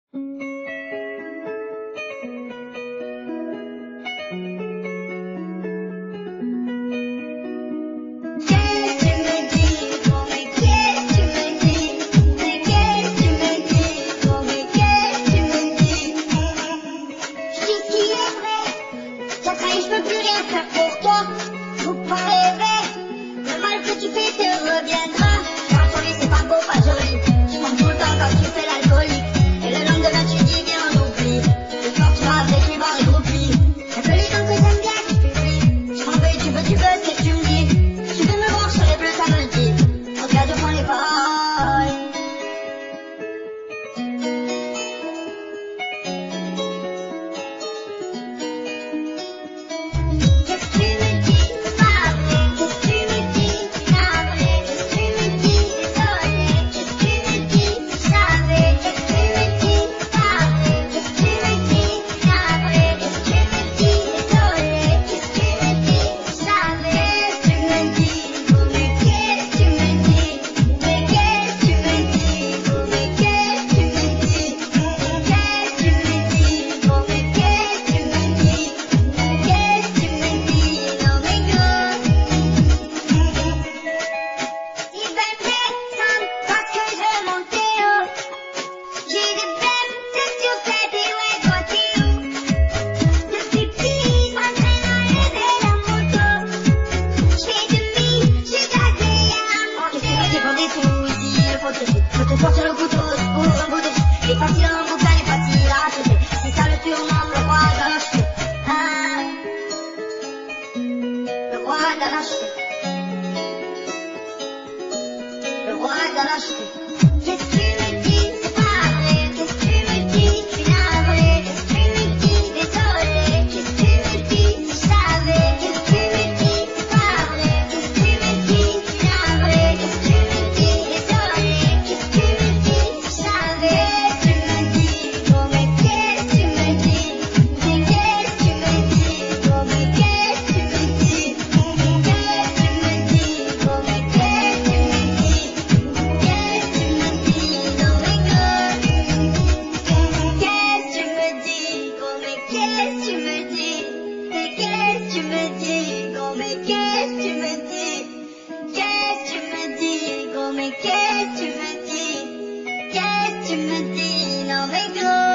Je peux plus rien faire pour toi, faut pas rêver. Le mal que tu fais te reviendra. Car ton lit c'est pas beau, pas joli. Tu montes tout le temps quand tu fais l'alcoolique. Et le lendemain tu dis viens on oublie. Le soir tu vas avec les bars et groupies. Y'a que les gens que j'aime bien qui publient. Je m'en vais, tu veux, c'est ce que tu me dis. Tu veux me voir, je serai plus samedi. Regarde, je prends les paroles. Je te sortir le couteau pour un bout de. Les facile en boucle, les faciles à acheter. C'est ça le surnom, le roi de l'acheter. Ah. Le roi de l'acheter. Le roi de l'acheter. Qu'est-ce que tu me dis, c'est pas vrai. Qu'est-ce que tu me dis, je suis navrée. Qu'est-ce que tu me dis, désolé. Qu'est-ce que tu me dis, si je savais. Qu'est-ce que tu me dis, c'est pas vrai. Qu'est-ce que tu me dis, je suis navrée. Qu'est-ce que tu me dis, désolé. Qu'est-ce que tu me dis, si je savais. Tu me dis, oh mais qu'est-ce que tu me dis. Mais qu'est-ce que tu me dis, oh mais qu'est-ce que tu me dis. Qu'est-ce que tu me dis, oh mais qu'est-ce que tu me dis. Qu'est-ce que tu me dis, non mais qu'est-ce que tu me dis, oh mais qu'est-ce que tu me dis. Mais qu'est-ce que tu me dis, oh mais qu'est-ce que tu me dis. Qu'est-ce que tu me dis, oh mais qu'est-ce que tu me dis. Qu'est-ce que tu me dis, non mais